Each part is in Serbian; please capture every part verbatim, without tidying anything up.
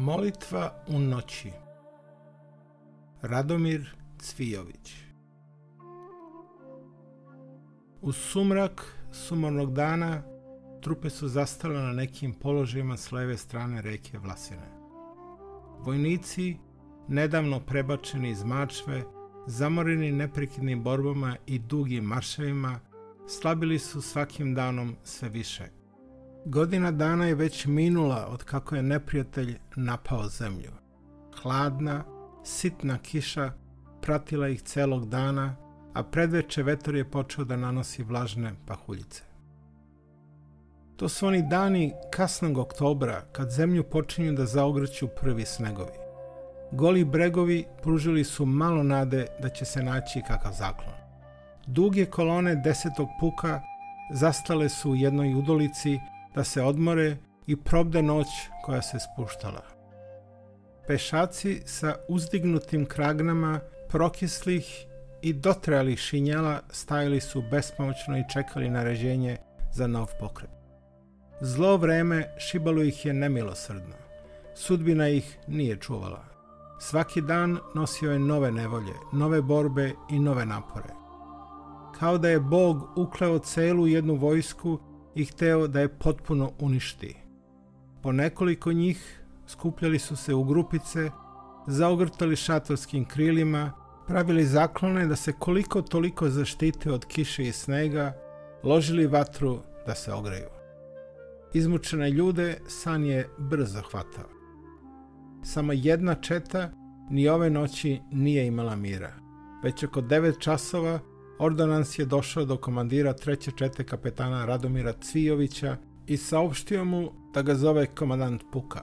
Molitva u noći. Radomir Cvijović. U sumrak sumornog dana trupe su zastale na nekim položajima s leve strane reke Vlasine. Vojnici, nedavno prebačeni iz Mačve, zamoreni neprekidnim borbama i dugim marševima, slabili su svakim danom sve više. Godina dana je već minula od kako je neprijatelj napao zemlju. Hladna, sitna kiša pratila ih celog dana, a predveče vetar je počeo da nanosi vlažne pahuljice. To su oni dani kasnog oktobra, kad zemlju počinju da zaogrću prvi snegovi. Goli bregovi pružili su malo nade da će se naći kakav zaklon. Duge kolone desetog puka zastale su u jednoj udolici da se odmore i probde noć koja se spuštala. Pešaci sa uzdignutim kragnama prokislih i dotrajalih šinjela stajali su bespomoćno i čekali naređenje za nov pokret. Zlo vreme šibalo ih je nemilosrdno. Sudbina ih nije čuvala. Svaki dan nosio je nove nevolje, nove borbe i nove napore. Kao da je Bog ukleo celu jednu vojsku i hteo da je potpuno uništi. Po nekoliko njih skupljali su se u grupice, zaogrtali šatorskim krilima, pravili zaklone da se koliko toliko zaštite od kiše i snega, ložili vatru da se ogreju. Izmučene ljude san je brzo hvatao. Samo jedna četa ni ove noći nije imala mira. Već oko devet časova ordonans je došao do komandira treće čete kapetana Radomira Cvijovića i saopštio mu da ga zove komandant puka.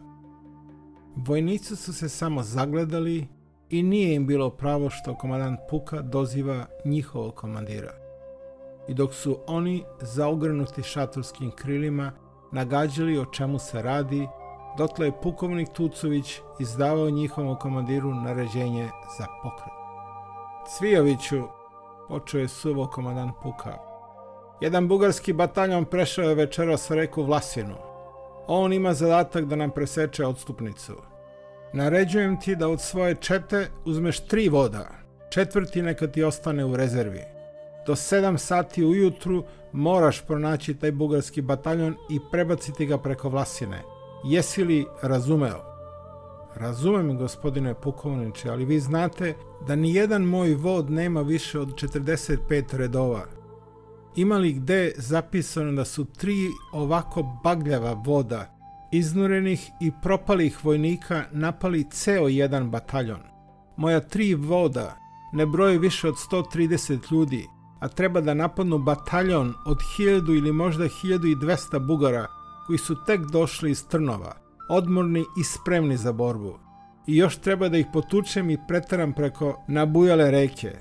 Vojnici su se samo zagledali i nije im bilo pravo što komandant puka doziva njihovog komandira. I dok su oni, zaogrnuti šatorskim krilima, nagađali o čemu se radi, dotle je pukovnik Tucović izdavao njihovom komandiru naređenje za pokret. Cvijoviću, počeo je suvo komandant puka, jedan bugarski bataljon prešao je večeras reku Vlasinu. On ima zadatak da nam preseče odstupnicu. Naređujem ti da od svoje čete uzmeš tri voda, četvrti neka ti ostane u rezervi. Do sedam sati ujutru moraš pronaći taj bugarski bataljon i prebaciti ga preko Vlasine. Jesi li razumeo? Razumem, gospodine pukovniče, ali vi znate da nijedan moj vod nema više od četrdeset pet redova. Ima li gde zapisano da su tri ovako bagljava voda, iznurenih i propalih vojnika napali ceo jedan bataljon? Moja tri voda ne broje više od sto trideset ljudi, a treba da napadnu bataljon od hiljadu ili možda hiljadu i dvesta Bugara koji su tek došli iz Trnova, odmorni i spremni za borbu. I još treba da ih potučem i preteram preko nabujale reke.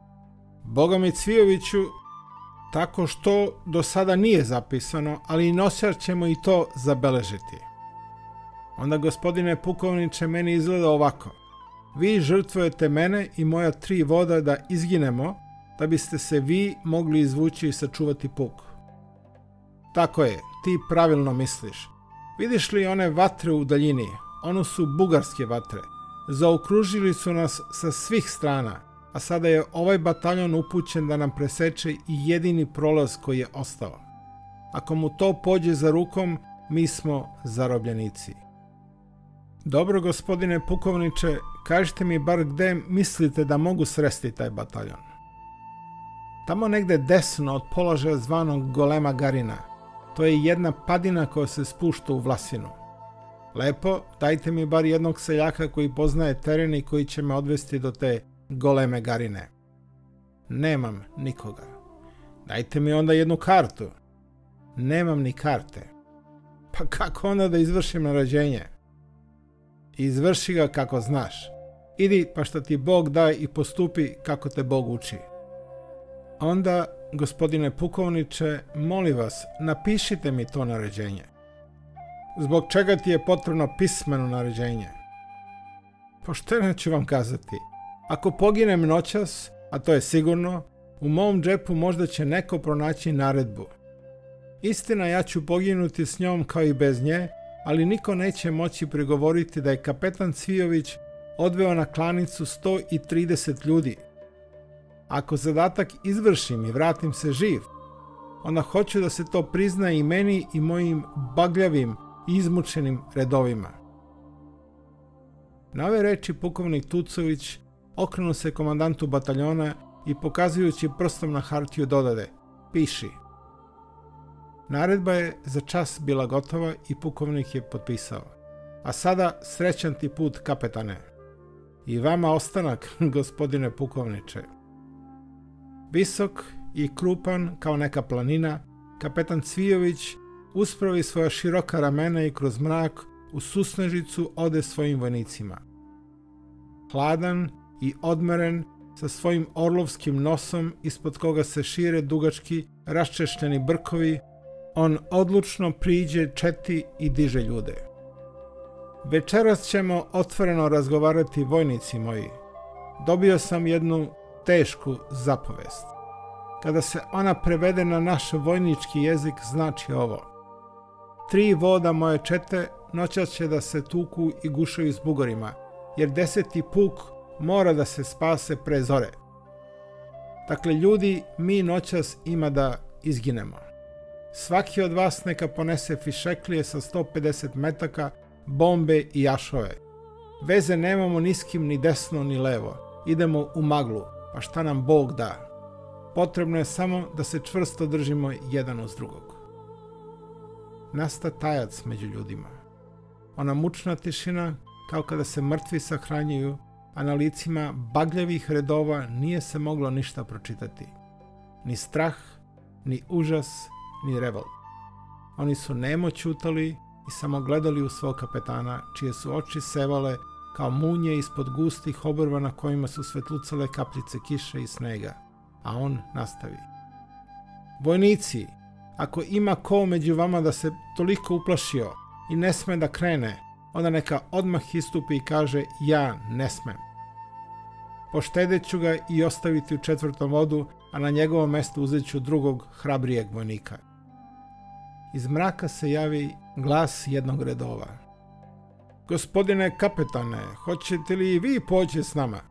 Boga mi Cvijoviću, tako što do sada nije zapisano, ali noćas ćemo i to zabeležiti. Onda, gospodine pukovniče, meni izgleda ovako. Vi žrtvujete mene i moja tri voda da izginemo, da biste se vi mogli izvući i sačuvati puk. Tako je, ti pravilno misliš. Vidiš li one vatre u daljini? Ono su bugarske vatre. Zaokružili su nas sa svih strana, a sada je ovaj bataljon upućen da nam preseče i jedini prolaz koji je ostao. Ako mu to pođe za rukom, mi smo zarobljenici. Dobro, gospodine pukovniče, kažite mi bar gde mislite da mogu sresti taj bataljon. Tamo negde desno od položaja zvanog Golema Garina. To je jedna padina koja se spušta u Vlasinu. Lepo, dajte mi bar jednog seljaka koji poznaje teren i koji će me odvesti do te Goleme Garine. Nemam nikoga. Dajte mi onda jednu kartu. Nemam ni karte. Pa kako onda da izvršim naređenje? Izvrši ga kako znaš. Idi pa šta ti Bog daje i postupi kako te Bog uči. Onda, gospodine pukovniče, molim vas, napišite mi to naređenje. Zbog čega ti je potrebno pismeno naređenje? Pošteno ću vam kazati. Ako poginem noćas, a to je sigurno, u mom džepu možda će neko pronaći naredbu. Istina, ja ću poginuti s njom kao i bez nje, ali niko neće moći prigovoriti da je kapetan Cvijović odveo na klanicu sto trideset ljudi. Ako zadatak izvršim i vratim se živ, onda hoću da se to prizna i meni i mojim bagljavim i izmučenim redovima. Na ove reči pukovnik Tucović okrenuo se komandantu bataljona i pokazujući prstom na hartiju dodade: piši. Naredba je za čas bila gotova i pukovnik je potpisao: a sada srećan ti put, kapetane. I vama ostanak, gospodine pukovniče. Visok i krupan kao neka planina, kapetan Cvijović uspravi svoja široka ramena i kroz mrak u susnežicu ode svojim vojnicima. Hladan i odmeren, sa svojim orlovskim nosom ispod koga se šire dugački raščešljeni brkovi, on odlučno priđe četi i diže ljude. Večeras ćemo otvoreno razgovarati, vojnici moji. Dobio sam jednu tešku zapovest. Kada se ona prevede na naš vojnički jezik, znači ovo: tri voda moje čete noćas će da se tuku i gušaju s Bugorima, jer deseti puk mora da se spase pre zore. Dakle, ljudi, mi noćas ima da izginemo. Svaki od vas neka ponese fišeklije sa sto pedeset metaka, bombe i jašove. Veze nemamo ni s kim, ni desno, ni levo. Idemo u maglu, pa šta nam Bog da. Potrebno je samo da se čvrsto držimo jedan uz drugog. Nasta tajac među ljudima. Ona mučna tišina, kao kada se mrtvi sahranjuju, a na licima bagljavih redova nije se moglo ništa pročitati. Ni strah, ni užas, ni revolt. Oni su nemo ćutali i samo gledali u svog kapetana, čije su oči sevale kao munje ispod gustih obrva na kojima su svetlucale kapljice kiše i snega. A on nastavi: vojnici, ako ima ko među vama da se toliko uplašio i ne sme da krene, onda neka odmah istupi i kaže: ja ne smem. Poštedet ću ga i ostaviti u četvrtom vodu, a na njegovom mestu uzet ću drugog, hrabrijeg vojnika. Iz mraka se javi glas jednog redova: gospodine kapetane, hoćete li i vi poći s nama?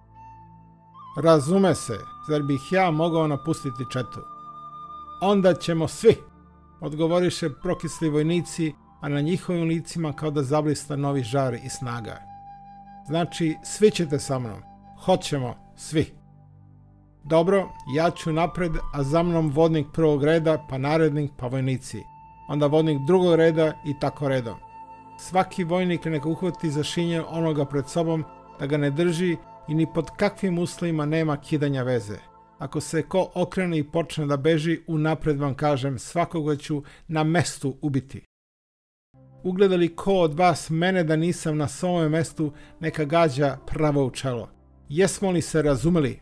Razume se, zar bih ja mogao napustiti četu? Onda ćemo svi, odgovoriše prokisli vojnici, a na njihovim licima kao da zablista novi žar i snaga. Znači, svi ćete sa mnom. Hoćemo svi. Dobro, ja ću napred, a za mnom vodnik prvog reda, pa narednik, pa vojnici. Onda vodnik drugog reda i tako redom. Svaki vojnik neka uhvati za šinje onoga pred sobom, da ga ne drži i ni pod kakvim uslovima nema kidanja veze. Ako se ko okrene i počne da beži, unapred vam kažem, svakoga ću na mestu ubiti. Ugledali ko od vas mene da nisam na svome mestu, neka gađa pravo u čelo. Jesmo li se razumeli?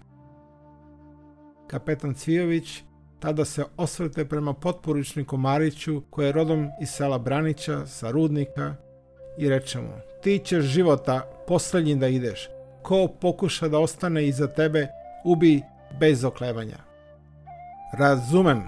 Kapetan Cvijović tada se osvrte prema potporučniku Mariću, koji je rodom iz sela Branića, sa Rudnika, i reče mu: ti ćeš života poslednji da ideš. Ko pokuša da ostane iza tebe, ubi bez oklevanja. Razumem.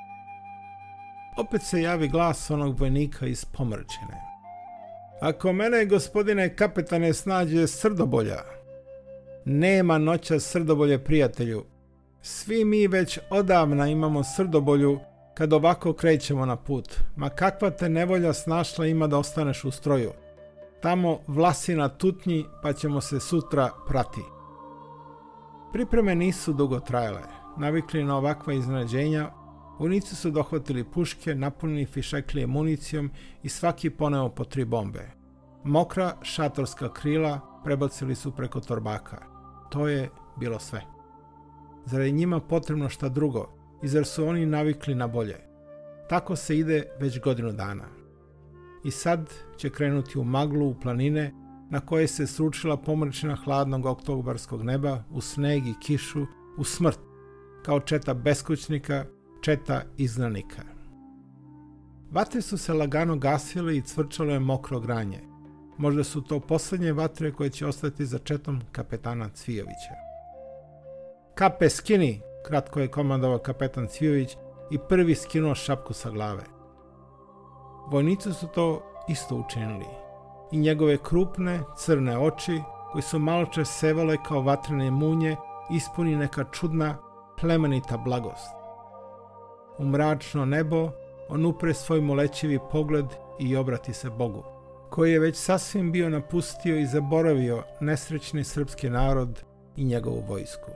Opet se javi glas onog vojnika iz Pomrčine: ako mene, gospodine kapetane, snađe srdobolja. Nema noća srdobolje, prijatelju. Svi mi već odavna imamo srdobolju kad ovako krećemo na put. Ma kakva te nevolja snašla ima da ostaneš u stroju. Tamo Vlasina tutnji, pa ćemo se sutra prati. Pripreme nisu dugo trajale. Navikli na ovakva iznenađenja, vojnici su dohvatili puške, napunili fišeklije municijom i svaki poneo po tri bombe. Mokra šatorska krila prebacili su preko torbaka. To je bilo sve. Zar je njima potrebno šta drugo i zar su oni navikli na bolje? Tako se ide već godinu dana. I sad će krenuti u maglu, u planine, na koje se sručila pomrčina hladnog oktobarskog neba, u sneg i kišu, u smrt, kao četa beskućnika, četa izgnanika. Vatre su se lagano gasile i cvrčalo je mokro granje. Možda su to poslednje vatre koje će ostati za četom kapetana Cvijovića. Kape skini, kratko je komandovao kapetan Cvijović i prvi skinuo šapku sa glave. Vojnici su to isto učinili. I njegove krupne, crne oči, koji su maločas sevale kao vatrene munje, ispuni neka čudna, plemenita blagost. U mračno nebo on upre svoj molećivi pogled i obrati se Bogu, koji je već sasvim bio napustio i zaboravio nesrećni srpski narod i njegovu vojsku.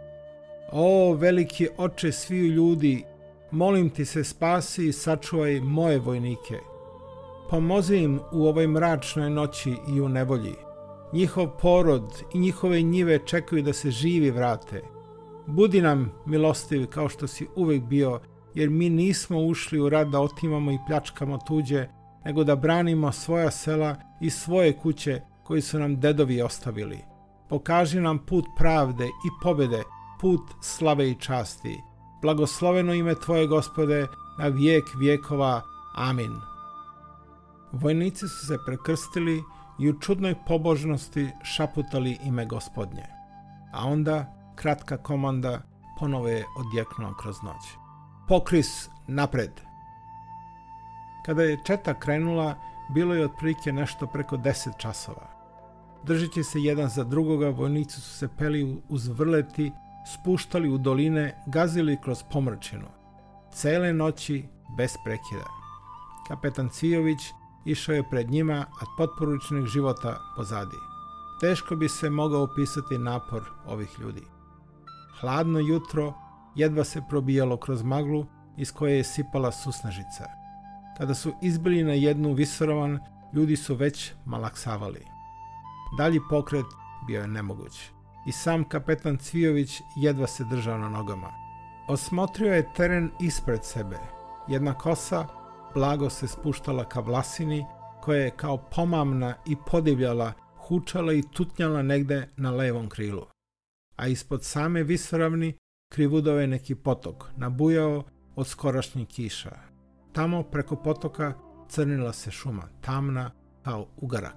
O, veliki oče sviju ljudi, molim ti se spasi i sačuvaj moje vojnike. Pomozi im u ovoj mračnoj noći i u nevolji. Njihov porod i njihove njive čekaju da se živi vrate. Budi nam milostiv kao što si uvek bio, jer mi nismo ušli u rat da otimamo i pljačkamo tuđe, nego da branimo svoja sela i svoje kuće koji su nam dedovi ostavili. Pokaži nam put pravde i pobede, put slave i časti. Blagosloveno ime Tvoje, Gospode, na vijek vijekova. Amin. Vojnici su se prekrstili i u čudnoj pobožnosti šaputali ime Gospodnje. A onda kratka komanda ponovo je odjeknula kroz noć. Pokris napred! Kada je četa krenula, bilo je otprilike nešto preko deset časova. Držeći se jedan za drugoga, vojnici su se peli uz vrleti, spuštali u doline, gazili kroz pomrčinu. Cele noći bez prekida. Kapetan Cvijović išao je pred njima, a potporučnik života pozadi. Teško bi se mogao opisati napor ovih ljudi. Hladno jutro jedva se probijalo kroz maglu iz koje je sipala susnežica. Kada su izbili na jednu visoravan, ljudi su već malaksavali. Dalji pokret bio je nemoguć. I sam kapetan Cvijović jedva se držao na nogama. Osmotrio je teren ispred sebe. Jedna kosa blago se spuštala ka Vlasini, koja je kao pomamna i podivljala, hučala i tutnjala negde na levom krilu. A ispod same visoravni krivudao je neki potok, nabujao od skorašnjih kiša. Tamo preko potoka crnila se šuma, tamna kao ugarak.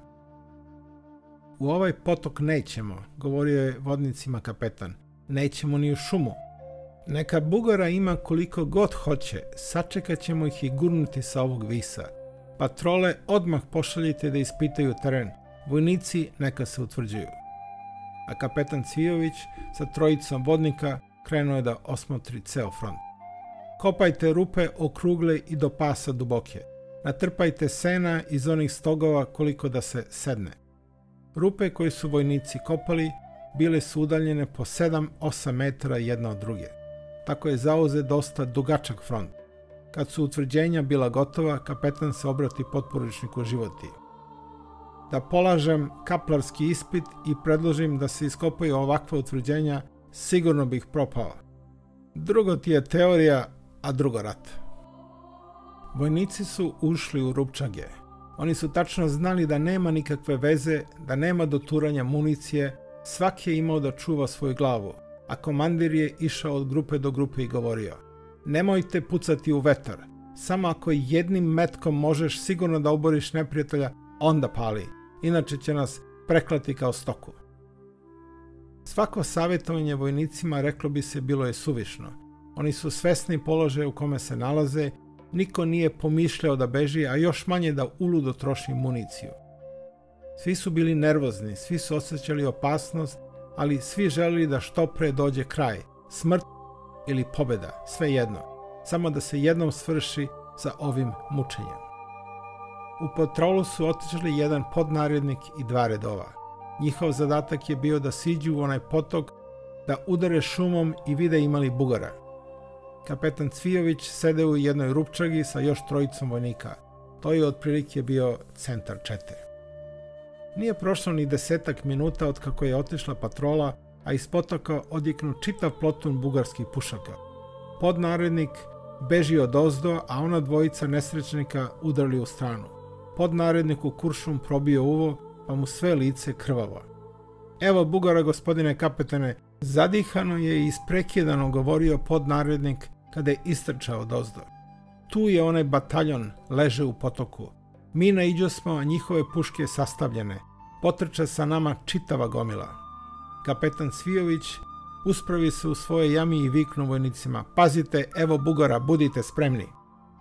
U ovaj potok nećemo, govorio je vodnicima kapetan, nećemo ni u šumu. Neka Bugara ima koliko god hoće, sačekat ćemo ih i gurnuti sa ovog visa. Patrole odmah pošaljite da ispitaju teren, vojnici neka se utvrđuju. A kapetan Cvijović sa trojicom vodnika krenuo je da osmotri ceo front. Kopajte rupe okrugle i do pasa duboke. Natrpajte sena iz onih stogova koliko da se sedne. Rupe koje su vojnici kopali bile su udaljene po sedam osam metara jedna od druge. Tako je zauzet dosta dugačak front. Kad su utvrđenja bila gotova, kapetan se obrati potporučniku Životi. Da polažem kaplarski ispit i predložim da se iskopaju ovakva utvrđenja, sigurno bih propao. Drugo ti je teorija, a drugo rat. Vojnici su ušli u rupčage. Oni su tačno znali da nema nikakve veze, da nema doturanja municije, svaki je imao da čuva svoju glavu, a komandir je išao od grupe do grupe i govorio: nemojte pucati u vetar, samo ako jednim metkom možeš sigurno da oboriš neprijatelja, onda pali, inače će nas preklati kao stoku. Svako savjetovanje vojnicima, reklo bi se, bilo je suvišno. Oni su svesni položaja u kome se nalaze, niko nije pomišljao da beži, a još manje da uludo troši municiju. Svi su bili nervozni, svi su osjećali opasnost, ali svi želeli da što pre dođe kraj, smrt ili pobjeda, sve jedno, samo da se jednom svrši sa ovim mučenjem. U patrolu su otišli jedan podnarednik i dva redova. Njihov zadatak je bio da siđu u onaj potok, da udare šumom i vide imali Bugara. Kapetan Cvijović sedeo u jednoj rupčagi sa još trojicom vojnika. To je otprilike bio centar čete. Nije prošlo ni desetak minuta od kako je otišla patrola, a iz potoka odjeknuo čitav plotun bugarskih pušaka. Podnarednik beži od ozdo, a ona dvojica nesrećnika udarili u stranu. Podnaredniku kuršum probio uvo, pa mu sve lice krvavo. Evo Bugara, gospodine kapetane, zadihano je i isprekidano govorio podnarednik kada je istrčao od ozdo. Tu je onaj bataljon, leže u potoku. Mi naiđo smo, a njihove puške sastavljene. Potrča sa nama čitava gomila. Kapetan Cvijović uspravi se u svoje jami i viknu vojnicima: pazite, evo Bugara, budite spremni.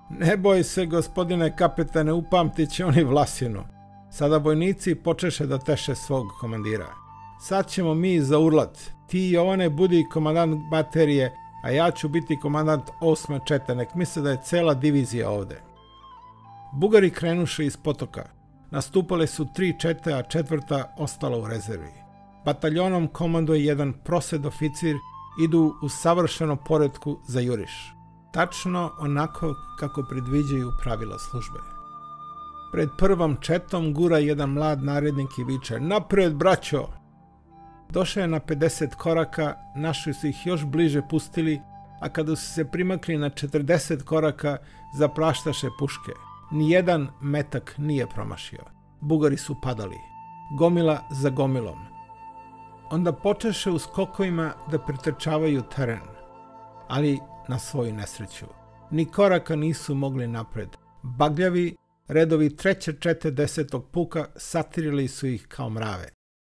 Ne boj se, gospodine kapetane, upamtit će oni Vlasinu. Sada vojnici počeše da teše svog komandira. Sad ćemo mi zaurlat. Ti, Jovane, budi komandant baterije, a ja ću biti komandant osme čete. Nek misle da je cela divizija ovde. Bugari krenuše iz potoka. Nastupale su tri čete, a četvrta ostala u rezervi. Bataljonom komanduje jedan prosed oficir, idu u savršenom poretku za juriš. Tačno onako kako predviđaju pravila službe. Pred prvom četom gura jedan mlad narednik i viče: "Napred, braćo!" Došao je na pedeset koraka, naši su ih još bliže pustili, a kada su se primakli na četrdeset koraka, zapraštaše puške. Nijedan metak nije promašio. Bugari su padali. Gomila za gomilom. Onda počeše u skokovima da pretrčavaju teren, ali na svoju nesreću. Ni koraka nisu mogli napred. Bagljavi redovi treće čete desetog puka satirili su ih kao mrave.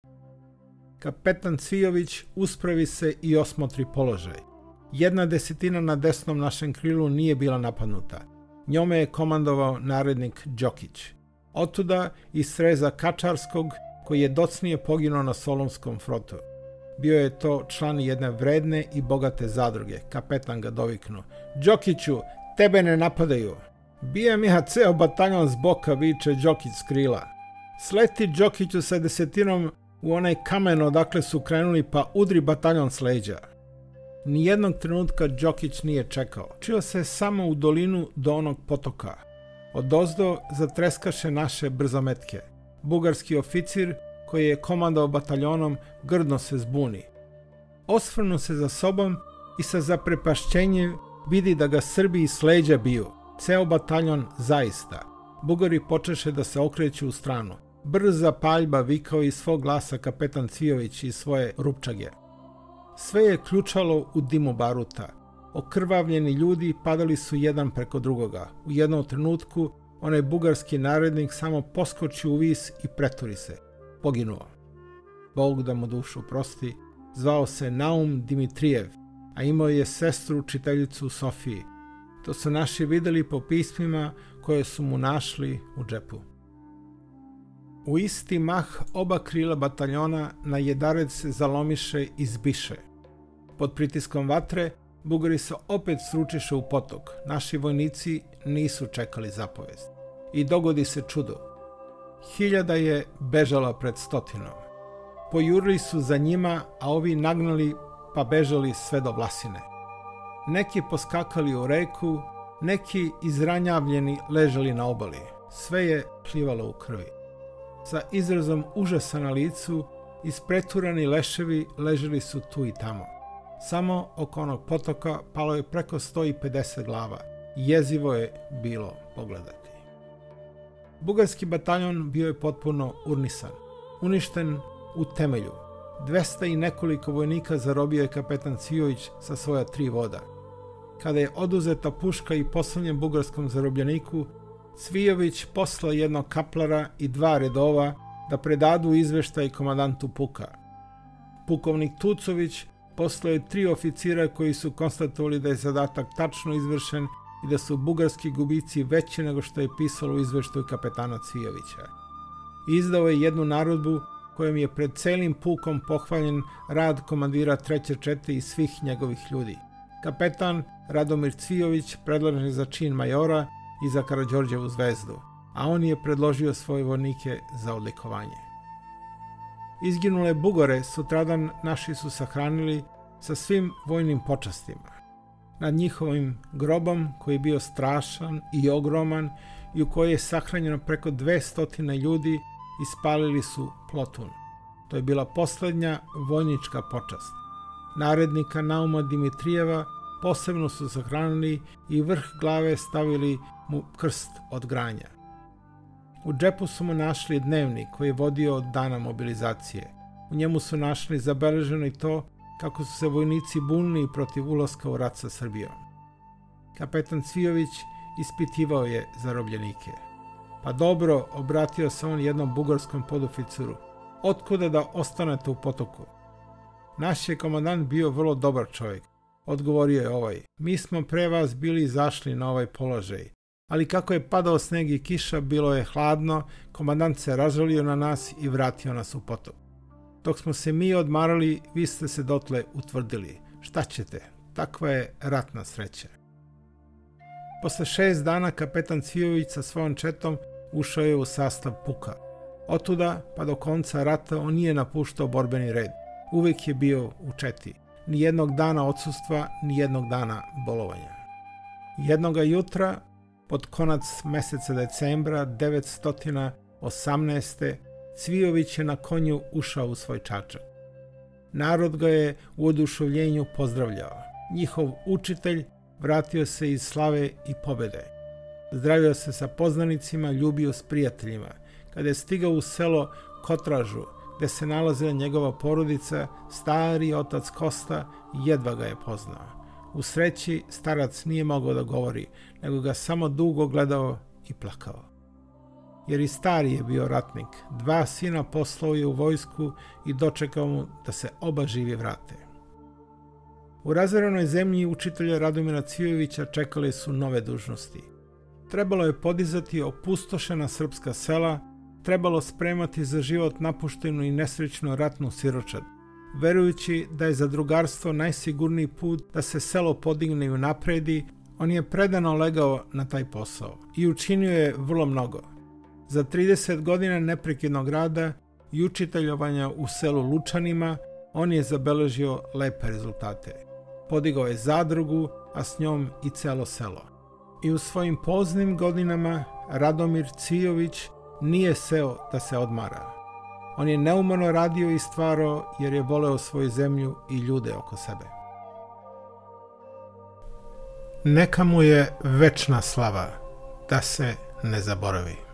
Kapetan Cvijović uspravi se i osmotri položaj. Jedna desetina na desnom našem krilu nije bila napadnuta. Njome je komandovao narednik Đokić. Otuda iz sreza Kačarskog, koji je docnije poginuo na Solunskom frontu. Bio je to član jedne vredne i bogate zadruge. Kapetan ga doviknuo: "Đokiću, tebe ne napadaju." "Bijem ja ceo bataljon s boka," viče Đokić s krila. "Sleti, Đokiću, sa desetinom u onaj kamen odakle su krenuli, pa udri bataljon s leđa." Nijednog trenutka Đokić nije čekao. Čio se samo u dolinu do onog potoka. Odozdo zatreskaše naše brzometke. Bugarski oficir, koji je komandao bataljonom, grdno se zbuni. Osvrnu se za sobom i sa zaprepašćenjem vidi da ga Srbi s leđa biju. Ceo bataljon zaista. Bugari počeše da se okreću u stranu. Brza paljba, vikao iz svog glasa kapetan Cvijović iz svoje rupčage. Sve je ključalo u dimu baruta. Okrvavljeni ljudi padali su jedan preko drugoga. U jednom trenutku onaj bugarski narednik samo poskoči u vis i preturi se. Poginuo. Bog da mu dušu prosti, zvao se Naum Dimitrijev, a imao je sestru učiteljicu u Sofiji. To su naši videli po pismima koje su mu našli u džepu. U isti mah oba krila bataljona na jedared se zalomiše i zbiše. Pod pritiskom vatre Bugari se opet sručiše u potok. Naši vojnici nisu čekali zapovest. I dogodi se čudo. Hiljada je bežala pred stotinom. Pojurili su za njima, a ovi nagnali pa bežali sve do Vlasine. Neki poskakali u reku, neki izranjavljeni ležali na obali. Sve je plivalo u krvi. Sa izrazom užasa na licu, ispreturani leševi leželi su tu i tamo. Samo oko onog potoka palo je preko sto pedeset glava. Jezivo je bilo pogledati. Bugarski bataljon bio je potpuno urnisan, uništen u temelju. Dvesta i nekoliko vojnika zarobio je kapetan Cvijović sa svoja tri voda. Kada je oduzeta puška i poslednjem bugarskom zarobljeniku, Cvijović poslao jednog kaplara i dva redova da predadu izveštaj komandantu puka. Pukovnik Tucović poslao je tri oficira koji su konstatovali da je zadatak tačno izvršen i da su bugarski gubici veći nego što je pisalo u izveštaju kapetana Cvijovića. Izdao je jednu narodbu kojom je pred celim pukom pohvaljen rad komandira treće čete i svih njegovih ljudi. Kapetan Radomir Cvijović predložen je za čin majora i za Karađorđevu zvezdu, a on je predložio svoje vojnike za odlikovanje. Izginule Bugare sutradan naši su sahranili sa svim vojnim počastima. Nad njihovim grobom, koji je bio strašan i ogroman i u kojoj je sahranjeno preko dvesta ljudi, ispalili su plotun. To je bila poslednja vojnička počast. Narednika Nauma Dimitrijeva posebno su sahranili i vrh glave stavili mu krst od granja. U džepu su mu našli dnevnik koji je vodio od dana mobilizacije. U njemu su našli zabeleženo i to kako su se vojnici bunili protiv ulaska u rat sa Srbijom. Kapetan Cvijović ispitivao je zarobljenike. Pa dobro, obratio se on jednom bugarskom podoficiru, otkuda da ostanete u potoku? Naš je komandant bio vrlo dobar čovjek. Odgovorio je ovaj, mi smo pre vas bili izašli na ovaj položaj, ali kako je padao sneg i kiša, bilo je hladno, komandant se razžalio na nas i vratio nas u potok. Dok smo se mi odmarali, vi ste se dotle utvrdili. Šta ćete? Takva je ratna sreća. Posle šest dana kapetan Cvijović sa svojom četom ušao je u sastav puka. Otuda pa do konca rata on nije napuštao borbeni red. Uvijek je bio u četi. Ni jednog dana odsustva, ni jednog dana bolovanja. Jednoga jutra, pod konac meseca decembra devetsto osamnaeste. Cvijović je na konju ušao u svoj čačak. Narod ga je u oduševljenju pozdravljao. Njihov učitelj vratio se iz slave i pobjede. Zdravio se sa poznanicima, ljubio s prijateljima. Kada je stigao u selo Kotražu, gde se nalazila njegova porodica, stari otac Kosta jedva ga je poznao. U sreći starac nije mogao da govori, nego ga samo dugo gledao i plakao. Jer i stari je bio ratnik, dva sina poslao je u vojsku i dočekao mu da se oba živi vrate. U razorenoj zemlji učitelja Radomira Cvijovića čekale su nove dužnosti. Trebalo je podizati opustošena srpska sela, trebalo spremati za život napuštenu i nesrećnu ratnu siročad. Verujući da je zadrugarstvo najsigurniji put da se selo podigne i unapredi, on je predano legao na taj posao i učinio je vrlo mnogo. Za trideset godina neprekidnog rada i učiteljovanja u selu Lučanima, on je zabeležio lepe rezultate. Podigao je zadrugu, a s njom i celo selo. I u svojim poznim godinama Radomir Cvijović nije seo da se odmara. On je neumorno radio i stvarao jer je voleo svoju zemlju i ljude oko sebe. Neka mu je večna slava, da se ne zaboravi.